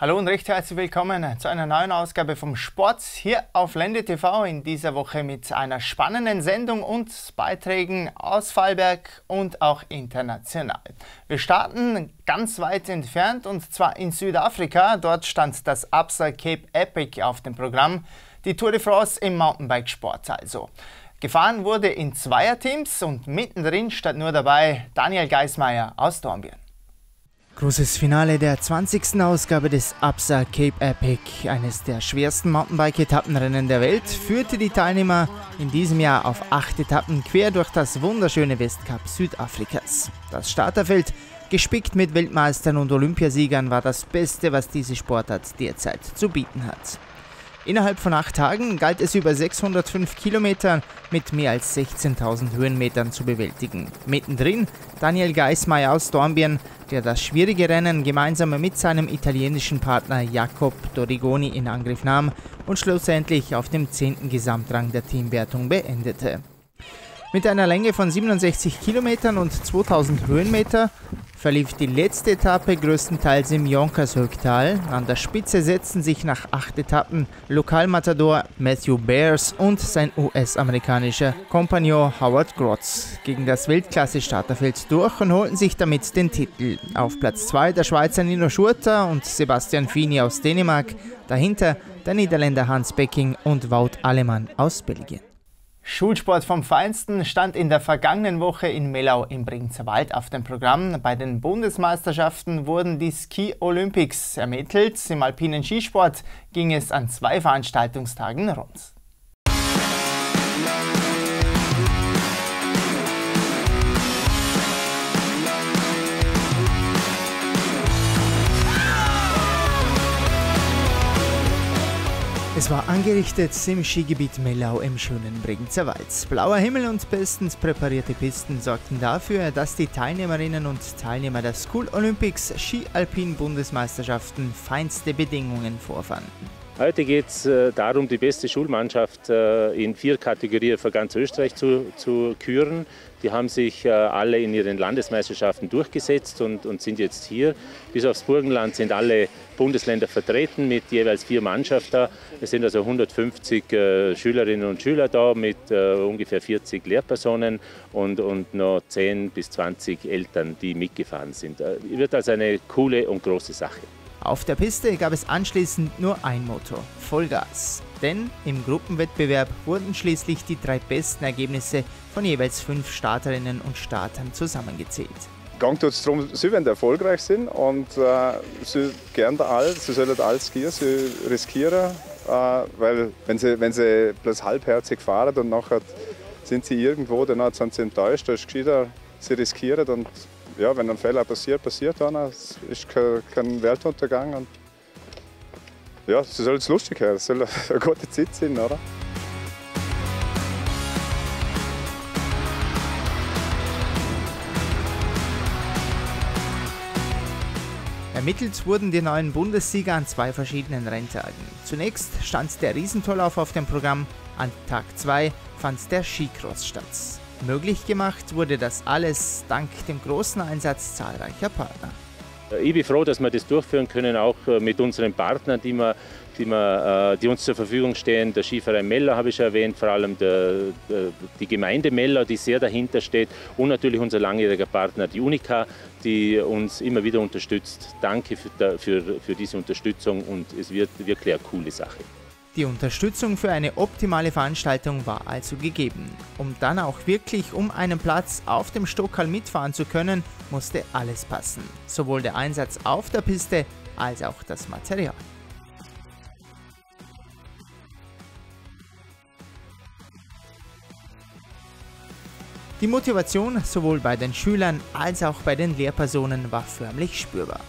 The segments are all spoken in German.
Hallo und recht herzlich willkommen zu einer neuen Ausgabe vom Sport hier auf Lände TV. In dieser Woche mit einer spannenden Sendung und Beiträgen aus Vorarlberg und auch international. Wir starten ganz weit entfernt und zwar in Südafrika. Dort stand das Absa Cape Epic auf dem Programm. Die Tour de France im Mountainbikesport also. Gefahren wurde in Zweierteams und mittendrin stand nur dabei Daniel Geismeier aus Dornbirn. Großes Finale der 20. Ausgabe des Absa Cape Epic, eines der schwersten Mountainbike-Etappenrennen der Welt, führte die Teilnehmer in diesem Jahr auf 8 Etappen quer durch das wunderschöne Westkap Südafrikas. Das Starterfeld, gespickt mit Weltmeistern und Olympiasiegern, war das Beste, was diese Sportart derzeit zu bieten hat. Innerhalb von 8 Tagen galt es über 605 Kilometer mit mehr als 16.000 Höhenmetern zu bewältigen. Mittendrin Daniel Geismeier aus Dornbirn, der das schwierige Rennen gemeinsam mit seinem italienischen Partner Jacob Dorigoni in Angriff nahm und schlussendlich auf dem 10. Gesamtrang der Teamwertung beendete. Mit einer Länge von 67 Kilometern und 2000 Höhenmeter verlief die letzte Etappe größtenteils im Jonkershögtal. An der Spitze setzten sich nach 8 Etappen Lokalmatador Matthew Bears und sein US-amerikanischer Kompagnon Howard Grotz gegen das Weltklasse-Starterfeld durch und holten sich damit den Titel. Auf Platz 2 der Schweizer Nino Schurter und Sebastian Fini aus Dänemark, dahinter der Niederländer Hans Becking und Wout Alemann aus Belgien. Schulsport vom Feinsten stand in der vergangenen Woche in Mellau im Bregenzer Wald auf dem Programm. Bei den Bundesmeisterschaften wurden die Ski Olympics ermittelt. Im alpinen Skisport ging es an 2 Veranstaltungstagen rund. Es war angerichtet im Skigebiet Mellau im schönen Bregenzer Wald. Blauer Himmel und bestens präparierte Pisten sorgten dafür, dass die Teilnehmerinnen und Teilnehmer der School Olympics Ski-Alpin-Bundesmeisterschaften feinste Bedingungen vorfanden. Heute geht es darum, die beste Schulmannschaft in 4 Kategorien für ganz Österreich zu küren. Die haben sich alle in ihren Landesmeisterschaften durchgesetzt und sind jetzt hier. Bis aufs Burgenland sind alle Bundesländer vertreten mit jeweils 4 Mannschaften. Es sind also 150 Schülerinnen und Schüler da mit ungefähr 40 Lehrpersonen und noch 10 bis 20 Eltern, die mitgefahren sind. Wird also eine coole und große Sache. Auf der Piste gab es anschließend nur ein Motto: Vollgas. Denn im Gruppenwettbewerb wurden schließlich die 3 besten Ergebnisse von jeweils 5 Starterinnen und Startern zusammengezählt. Gang tut es darum, sie werden erfolgreich sind und sie sollen alles skieren, sie riskieren, weil wenn sie bloß halbherzig fahren und nachher sind sie irgendwo, dann sind sie enttäuscht, da ist gescheiter, sie riskieren und ja, wenn ein Fehler passiert dann. Es ist kein Weltuntergang. Und ja, es soll jetzt lustig sein, es soll eine gute Zeit sein, oder? Ermittelt wurden die neuen Bundessieger an 2 verschiedenen Renntagen. Zunächst stand der Riesentorlauf auf dem Programm, an Tag 2 fand der Skicross statt. Möglich gemacht wurde das alles dank dem großen Einsatz zahlreicher Partner. Ich bin froh, dass wir das durchführen können, auch mit unseren Partnern, die uns zur Verfügung stehen. Der Skiverein Mellau habe ich schon erwähnt, vor allem die Gemeinde Mellau, die sehr dahinter steht, und natürlich unser langjähriger Partner, die Unica, die uns immer wieder unterstützt. Danke für diese Unterstützung und es wird wirklich eine coole Sache. Die Unterstützung für eine optimale Veranstaltung war also gegeben. Um dann auch wirklich um einen Platz auf dem Stockerl mitfahren zu können, musste alles passen. Sowohl der Einsatz auf der Piste als auch das Material. Die Motivation sowohl bei den Schülern als auch bei den Lehrpersonen war förmlich spürbar.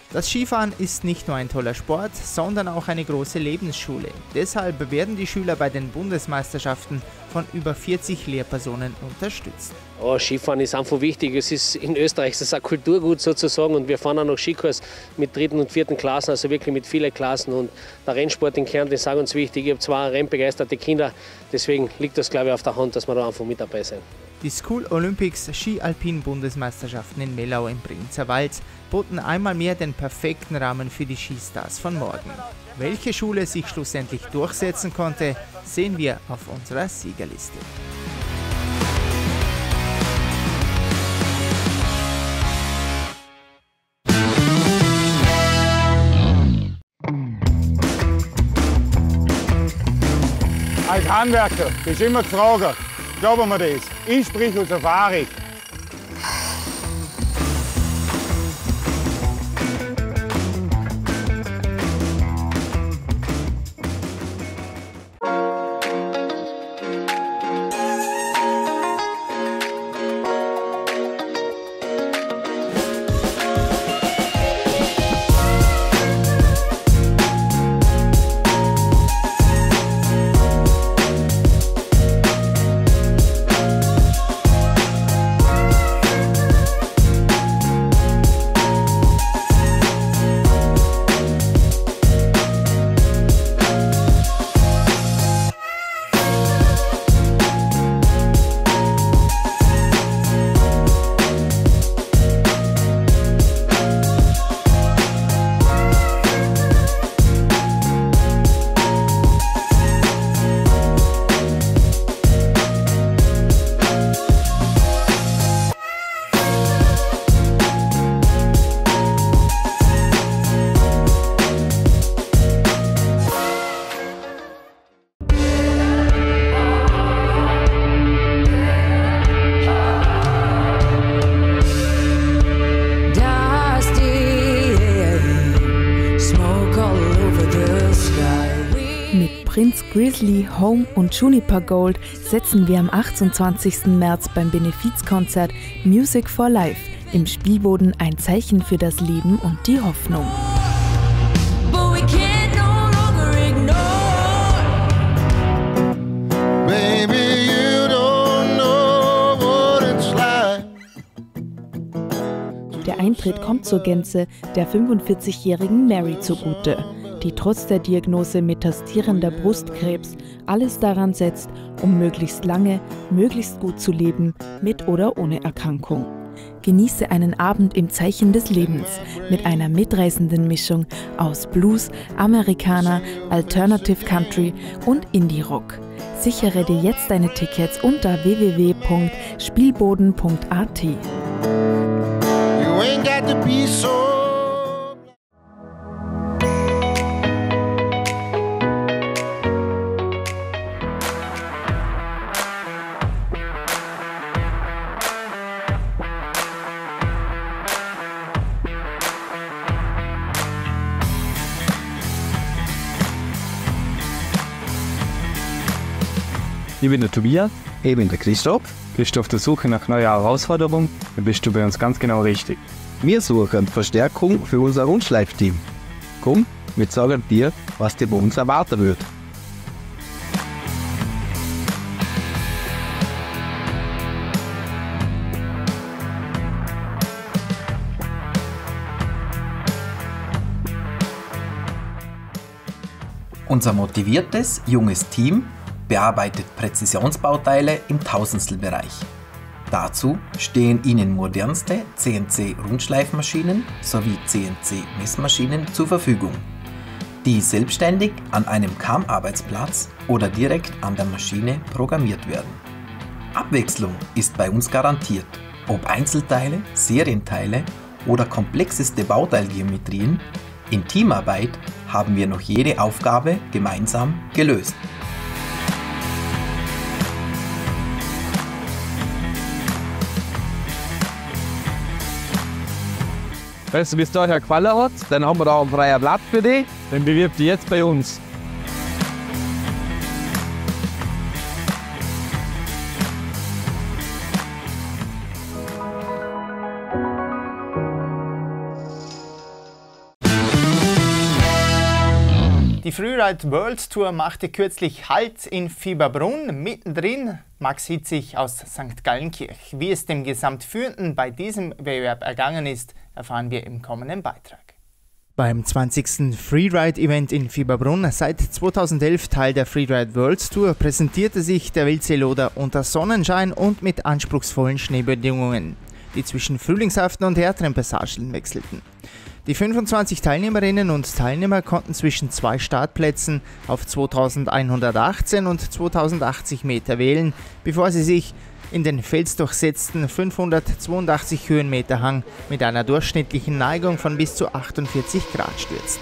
Das Skifahren ist nicht nur ein toller Sport, sondern auch eine große Lebensschule. Deshalb werden die Schüler bei den Bundesmeisterschaften von über 40 Lehrpersonen unterstützt. Oh, Skifahren ist einfach wichtig. Es ist in Österreich es ist ein Kulturgut sozusagen und wir fahren auch noch Skikurs mit 3. und 4. Klassen, also wirklich mit vielen Klassen. Und der Rennsport in Kärnten ist auch uns wichtig. Ich habe 2 rennbegeisterte Kinder, deswegen liegt das, glaube ich, auf der Hand, dass wir da einfach mit dabei sind. Die School Olympics Ski-Alpin-Bundesmeisterschaften in Mellau im Prinzerwald boten einmal mehr den perfekten Rahmen für die Skistars von morgen. Welche Schule sich schlussendlich durchsetzen konnte, sehen wir auf unserer Siegerliste. Als Handwerker bist du immer gefragt. Glauben wir das. Ich spreche aus Erfahrung. Prince Grizzly, Home und Juniper Gold setzen wir am 28. März beim Benefizkonzert Music for Life im Spielboden ein Zeichen für das Leben und die Hoffnung. Der Eintritt kommt zur Gänze der 45-jährigen Mary zugute, die trotz der Diagnose metastierender Brustkrebs alles daran setzt, um möglichst lange, möglichst gut zu leben, mit oder ohne Erkrankung. Genieße einen Abend im Zeichen des Lebens mit einer mitreißenden Mischung aus Blues, Amerikaner, Alternative Country und Indie-Rock. Sichere dir jetzt deine Tickets unter www.spielboden.at. Ich bin der Tobias. Ich bin der Christoph. Bist du auf der Suche nach neuer Herausforderung, dann bist du bei uns ganz genau richtig. Wir suchen Verstärkung für unser Rundschleifteam. Komm, wir sagen dir, was dir bei uns erwarten wird. Unser motiviertes, junges Team bearbeitet Präzisionsbauteile im Tausendstelbereich. Dazu stehen Ihnen modernste CNC-Rundschleifmaschinen sowie CNC-Messmaschinen zur Verfügung, die selbstständig an einem CAM-Arbeitsplatz oder direkt an der Maschine programmiert werden. Abwechslung ist bei uns garantiert, ob Einzelteile, Serienteile oder komplexeste Bauteilgeometrien. In Teamarbeit haben wir noch jede Aufgabe gemeinsam gelöst. Wenn es bis dahin gefallen hat, dann haben wir da einen freien Platz für dich. Dann bewirb dich jetzt bei uns. Die Freeride World Tour machte kürzlich Halt in Fieberbrunn, mittendrin Max Hitzig aus St. Gallenkirch. Wie es dem Gesamtführenden bei diesem Wettbewerb ergangen ist, erfahren wir im kommenden Beitrag. Beim 20. Freeride-Event in Fieberbrunn, seit 2011 Teil der Freeride World Tour, präsentierte sich der Wildseeloder unter Sonnenschein und mit anspruchsvollen Schneebedingungen, die zwischen frühlingshaften und härteren Passagen wechselten. Die 25 Teilnehmerinnen und Teilnehmer konnten zwischen 2 Startplätzen auf 2118 und 2080 Meter wählen, bevor sie sich in den felsdurchsetzten 582 Höhenmeter Hang mit einer durchschnittlichen Neigung von bis zu 48 Grad stürzten.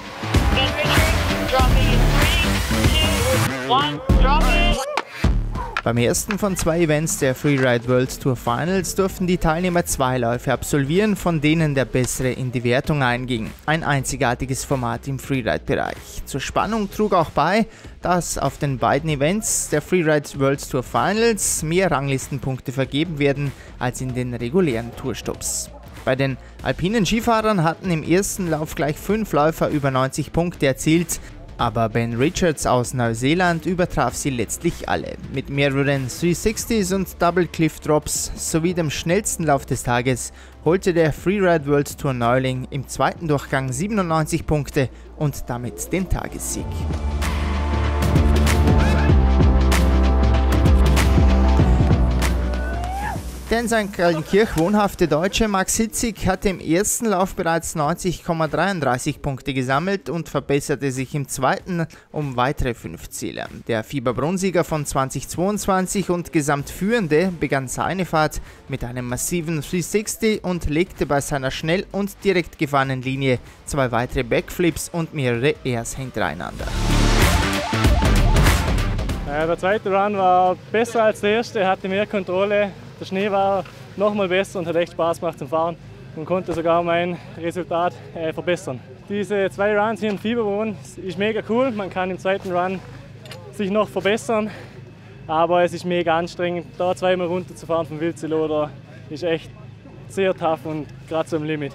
Beim ersten von 2 Events der Freeride World Tour Finals durften die Teilnehmer 2 Läufe absolvieren, von denen der bessere in die Wertung einging. Ein einzigartiges Format im Freeride-Bereich. Zur Spannung trug auch bei, dass auf den beiden Events der Freeride World Tour Finals mehr Ranglistenpunkte vergeben werden als in den regulären Tourstopps. Bei den alpinen Skifahrern hatten im ersten Lauf gleich 5 Läufer über 90 Punkte erzielt. Aber Ben Richards aus Neuseeland übertraf sie letztlich alle. Mit mehreren 360s und Double Cliff Drops sowie dem schnellsten Lauf des Tages holte der Freeride World Tour Neuling im zweiten Durchgang 97 Punkte und damit den Tagessieg. Der in St. Gallenkirch wohnhafte Deutsche Max Hitzig hatte im ersten Lauf bereits 90,33 Punkte gesammelt und verbesserte sich im zweiten um weitere 5 Ziele. Der Fieberbrunn-Sieger von 2022 und Gesamtführende begann seine Fahrt mit einem massiven 360 und legte bei seiner schnell und direkt gefahrenen Linie 2 weitere Backflips und mehrere Airs hintereinander. Der zweite Run war besser als der erste, er hatte mehr Kontrolle. Der Schnee war nochmal besser und hat echt Spaß gemacht zum Fahren und konnte sogar mein Resultat verbessern. Diese 2 Runs hier in Fieberbrunn ist mega cool. Man kann im zweiten Run sich noch verbessern, aber es ist mega anstrengend. Da 2-mal runterzufahren vom Wildseeloder ist echt sehr tough und gerade so im Limit.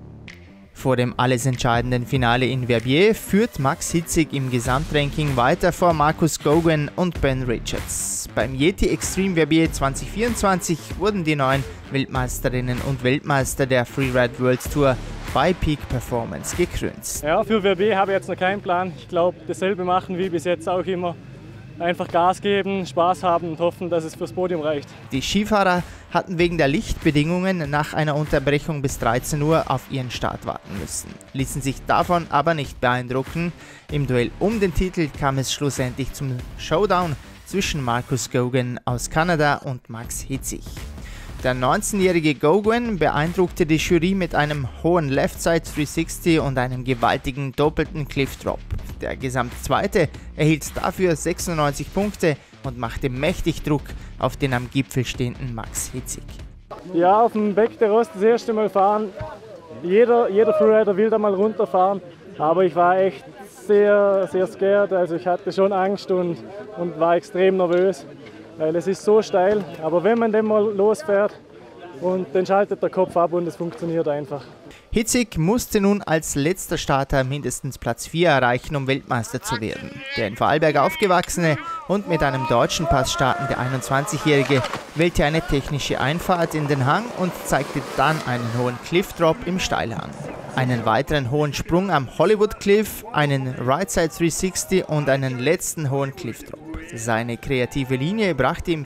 Vor dem alles entscheidenden Finale in Verbier führt Max Hitzig im Gesamtranking weiter vor Marcus Gauguin und Ben Richards. Beim Yeti Extreme Verbier 2024 wurden die neuen Weltmeisterinnen und Weltmeister der Freeride World Tour bei Peak Performance gekrönt. Ja, für Verbier habe ich jetzt noch keinen Plan. Ich glaube, dasselbe machen wie bis jetzt auch immer. Einfach Gas geben, Spaß haben und hoffen, dass es fürs Podium reicht. Die Skifahrer hatten wegen der Lichtbedingungen nach einer Unterbrechung bis 13 Uhr auf ihren Start warten müssen, ließen sich davon aber nicht beeindrucken. Im Duell um den Titel kam es schlussendlich zum Showdown zwischen Marcus Gauguin aus Kanada und Max Hitzig. Der 19-jährige Gauguin beeindruckte die Jury mit einem hohen Left-Side 360 und einem gewaltigen doppelten Cliff Drop. Der Gesamtzweite erhielt dafür 96 Punkte und machte mächtig Druck auf den am Gipfel stehenden Max Hitzig. Ja, auf dem Bec der Rost das erste Mal fahren. Jeder Freerider will da mal runterfahren, aber ich war echt sehr scared. Also ich hatte schon Angst und war extrem nervös, weil es ist so steil. Aber wenn man dann mal losfährt, und dann schaltet der Kopf ab und es funktioniert einfach. Hitzig musste nun als letzter Starter mindestens Platz 4 erreichen, um Weltmeister zu werden. Der in Vorarlberg aufgewachsene und mit einem deutschen Pass startende 21-Jährige wählte eine technische Einfahrt in den Hang und zeigte dann einen hohen Cliff Drop im Steilhang. Einen weiteren hohen Sprung am Hollywood Cliff, einen Right Side 360 und einen letzten hohen Cliff Drop. Seine kreative Linie brachte ihm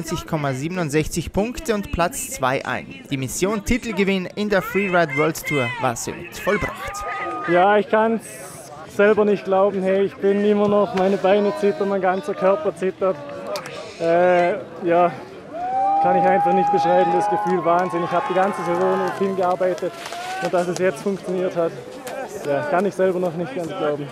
94,67 Punkte und Platz 2 ein. Die Mission Titelgewinn in der Freeride World Tour war somit vollbracht. Ja, ich kann es selber nicht glauben. Hey, ich bin immer noch, meine Beine zittern, mein ganzer Körper zittert. Ja, kann ich einfach nicht beschreiben, das Gefühl Wahnsinn. Ich habe die ganze Saison auf ihn gearbeitet und dass es jetzt funktioniert hat, ja, kann ich selber noch nicht ganz glauben.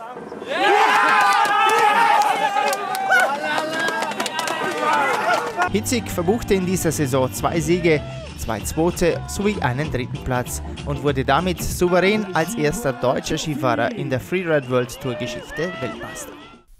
Hitzig verbuchte in dieser Saison 2 Siege, 2 zweite sowie einen 3. Platz und wurde damit souverän als erster deutscher Skifahrer in der Freeride World Tour Geschichte Weltmeister.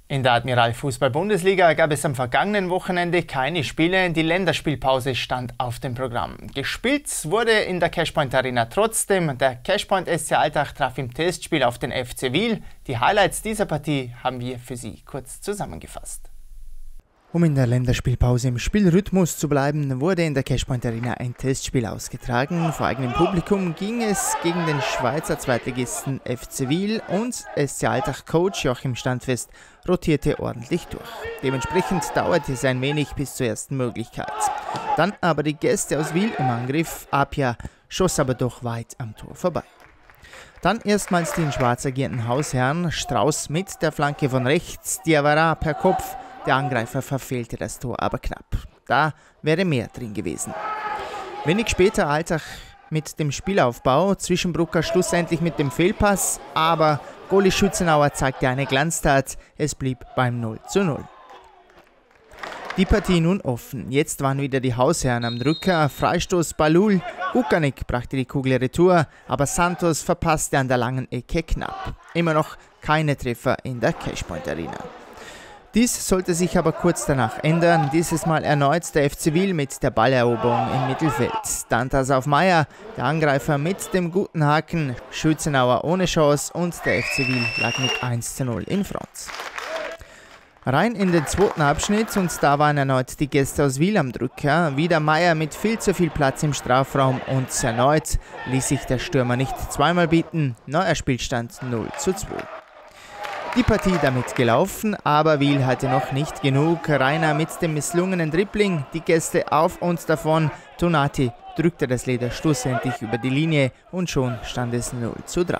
In der Admiral Fußball-Bundesliga gab es am vergangenen Wochenende keine Spiele. Die Länderspielpause stand auf dem Programm. Gespielt wurde in der Cashpoint Arena trotzdem. Der Cashpoint SC Altach traf im Testspiel auf den FC Wil. Die Highlights dieser Partie haben wir für Sie kurz zusammengefasst. Um in der Länderspielpause im Spielrhythmus zu bleiben, wurde in der Cashpoint Arena ein Testspiel ausgetragen. Vor eigenem Publikum ging es gegen den Schweizer Zweitligisten FC Wil und SC Altach Coach Joachim Standfest rotierte ordentlich durch. Dementsprechend dauerte es ein wenig bis zur ersten Möglichkeit. Dann aber die Gäste aus Wil im Angriff. Apia schoss aber doch weit am Tor vorbei. Dann erstmals die in schwarz agierenden Hausherren. Strauß mit der Flanke von rechts, Diawara per Kopf. Der Angreifer verfehlte das Tor aber knapp. Da wäre mehr drin gewesen. Wenig später Altach mit dem Spielaufbau, Zwischenbrucker schlussendlich mit dem Fehlpass, aber Goalie Schützenauer zeigte eine Glanztat, es blieb beim 0:0. Die Partie nun offen. Jetzt waren wieder die Hausherren am Drücker. Freistoß Balul, Ukanik brachte die Kugel retour, aber Santos verpasste an der langen Ecke knapp. Immer noch keine Treffer in der Cashpoint Arena. Dies sollte sich aber kurz danach ändern. Dieses Mal erneut der FC Wil mit der Balleroberung im Mittelfeld. Dantas auf Meier, der Angreifer mit dem guten Haken, Schützenauer ohne Chance und der FC Wil lag mit 1:0 in Front. Rein in den zweiten Abschnitt und da waren erneut die Gäste aus Wil am Drücker. Wieder Meier mit viel zu viel Platz im Strafraum und erneut ließ sich der Stürmer nicht zweimal bieten. Neuer Spielstand 0:2. Die Partie damit gelaufen, aber Wil hatte noch nicht genug. Rainer mit dem misslungenen Dribbling, die Gäste auf und davon. Tonati drückte das Leder schlussendlich über die Linie und schon stand es 0:3.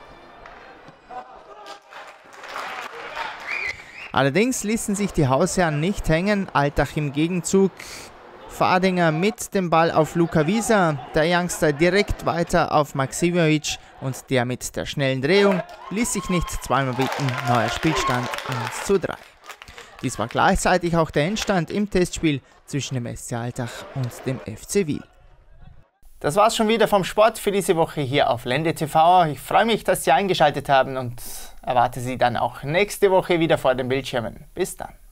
Allerdings ließen sich die Hausherren nicht hängen, Altach im Gegenzug. Fadinger mit dem Ball auf Luka Wieser, der Youngster direkt weiter auf Maksimovic und der mit der schnellen Drehung ließ sich nicht zweimal bieten, neuer Spielstand 1:3. Dies war gleichzeitig auch der Endstand im Testspiel zwischen dem SC Altach und dem FC Wil. Das war's schon wieder vom Sport für diese Woche hier auf Lende TV. Ich freue mich, dass Sie eingeschaltet haben und erwarte Sie dann auch nächste Woche wieder vor den Bildschirmen. Bis dann.